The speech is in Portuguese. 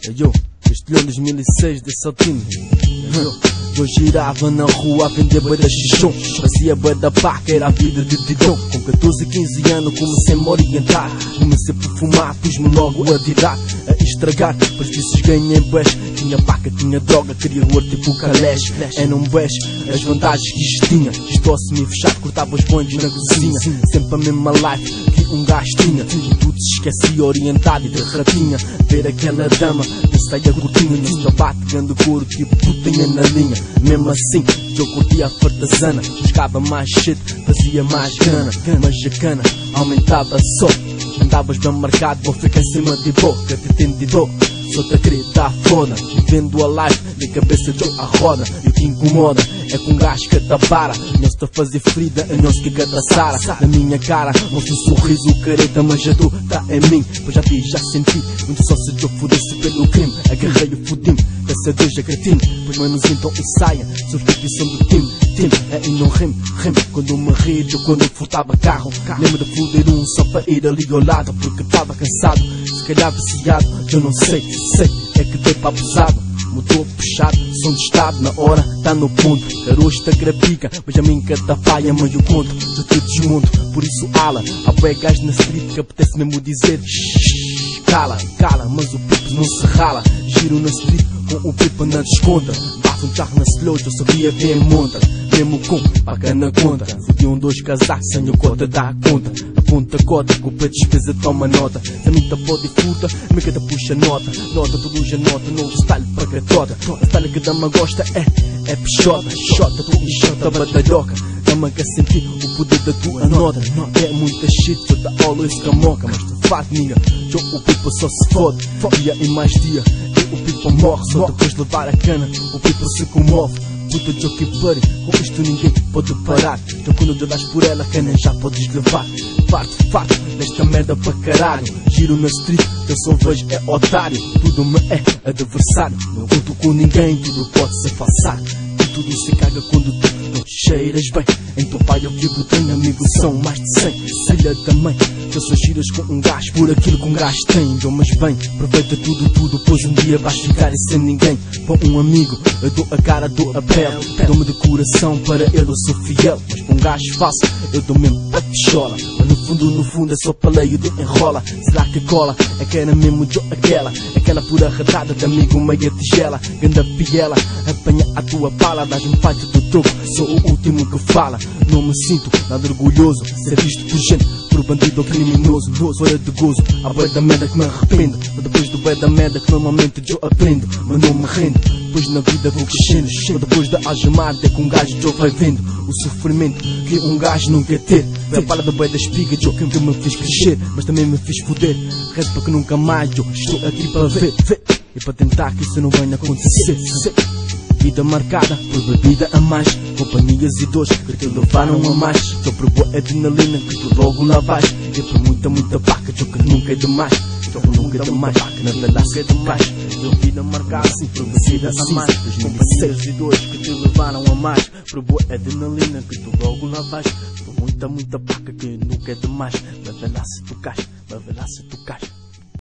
Yo, este leão 2006 desse Altino. Eu girava na rua a vender bué da xixão, fazia bué da paca, era a vida de Didão. Com 14, 15 anos comecei a me orientar, comecei por fumar, pus-me logo a virar, a estragar, pois vícios ganhei bués. Tinha paca, tinha droga, queria ouro tipo calés. Eram bués as vantagens que isto tinha. Isto ao semi-fechado, cortava os bondes na cozinha. Sempre a mesma life que um gajo tinha. Tudo se esquecia, orientado e de ratinha. Ver aquela dama, pensei a cortinha. No sapato, grande couro, tipo putinha na linha. Mesmo assim, eu curtia a fartazana. Buscava mais shit, fazia mais grana. Mas a cana aumentava só. Andavas bem marcado, vou ficar em cima de boca, te entendido. Sou-te a querer dar foda, vivendo a life, minha cabeça deu a roda. E o que incomoda é com um gajo que te para. Não se a fazer ferida, não se que da Sara. Na minha cara, mostra um sorriso careta, mas a dor tá em mim. Pois já vi, já senti, muito só se eu fudesse pelo crime. Agarrei o fudim, peça Deus a gratino. Pois manos então ensaia, substituição do time. É e não rimo, quando me rir, eu quando furtava carro. Lembro de foder um só para ir ali ao lado, porque tava cansado, se calhar viciado, eu não sei, é que dei para abusado. Motor puxado, som de estado, na hora, tá no ponto. Caroço da grapica, mas a mim cada falha meio conto. Já te desmonto, por isso ala. Há bué gás na street que apetece mesmo dizer cala, mas o pipo não se rala. Giro na street com o pipo na desconta. Bato um carro na slow, eu sabia quem monta. Mesmo com paga na conta. Fodiam 2 casacos sem o cota dá conta. Aponta cota, com o pé de despesa toma nota. Se a mim tá pode e furta, me cada puxa nota. Nota, tudo já nota, novo style para catota. A style que a dama gosta é pichota. Xota, tu e xota, batalhoca. Dama quer sentir o poder da tua nota. É muita shit, eu da always camoca. Mas tu faz, nigga, eu o pipa só se fode. Dia e mais dia, e o pipa morre. Só depois de levar a cana, o pipa se comove. Puta joke buddy, com isto ninguém pode parar. Então quando tu das por ela, cana já podes levar. Parte farto desta merda para caralho. Giro na street, eu só vejo é otário. Tudo me é adversário. Não conto com ninguém, tudo pode se falsar. E tudo se caga quando tu não cheiras bem. Em teu pai eu que tenho amigos são mais de 100. Filha da mãe, eu só giras com um gajo por aquilo que um gajo tem. Dou mas bem, aproveita tudo, pois um dia vais ficar sem ninguém. Para um amigo, eu dou a cara, dou a pele. Dou-me de coração, para ele eu sou fiel. Mas para um gajo falso, eu dou mesmo a pichola. Mas no fundo é só paleio de enrola. Será que cola? É que era mesmo eu aquela pura ratada de amigo meia tigela. Ganda piela, apanha a tua bala. Dás-me parte do troco, sou o último que fala. Não me sinto nada orgulhoso, ser visto por gente, por bandido ou criminoso. Fora de gozo, há bué da merda que me arrependo. Mas depois do bué da merda que normalmente eu aprendo, mas não me rendo, pois na vida vou crescendo. Mas depois da algemada é que um gajo já vai vendo o sofrimento que um gajo não quer ter. Foi a bala da bué da espiga que me fez crescer, mas também me fez foder. Rezo para que nunca mais eu estou aqui para ver e para tentar que isso não venha acontecer. Vida marcada por bebida a mais, companhias e dores que te levaram a mais. Só por boa adrenalina que tu logo lá vais. E por muita vaca, eu que nunca é demais. Eu nunca é demais, na verdade é demais. Vida marcada assim por bebida a mais, companhias e dores que te levaram a mais. Por boa adrenalina que tu logo lá vais. Por muita vaca que nunca é demais. Mas vê lá se tu cais, mas vê lá se tu cais.